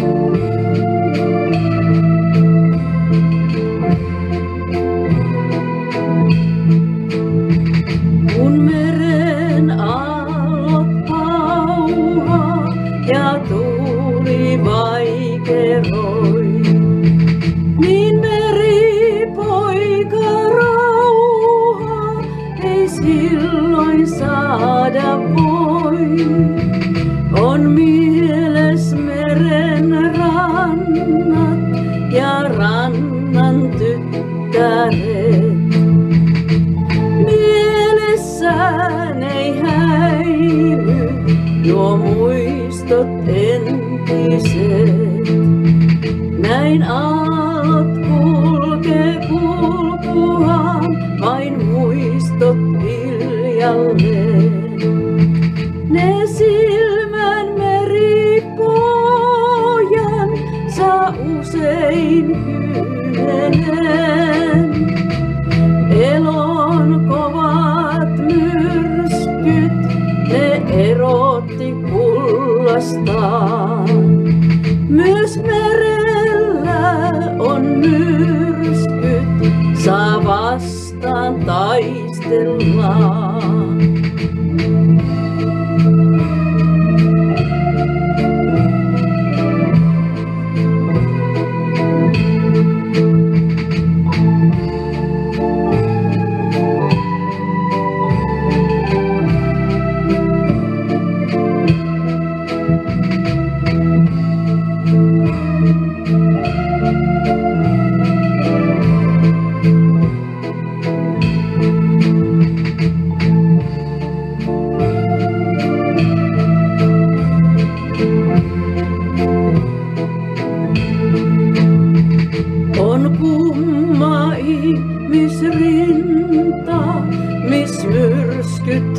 Kun meren aallot pauhaa ja tuuli vaikeroi, niin meripoika rauhaa ei silloin saada voi. On mieles meren rannat ja rannan tyttäret. Mielessään ei häily nuo muistot entiset. Näin aallot kulkee kulkuaan, vain muistot hiljalleen. Ne silmän meripojan saa usein kyynelen. Elon kovat myrskyt, ne erotti kullastaan. Myös merellä on myrskyt, saa vastaan taistellaan. On kumma ihmisrinta, mis myrskyt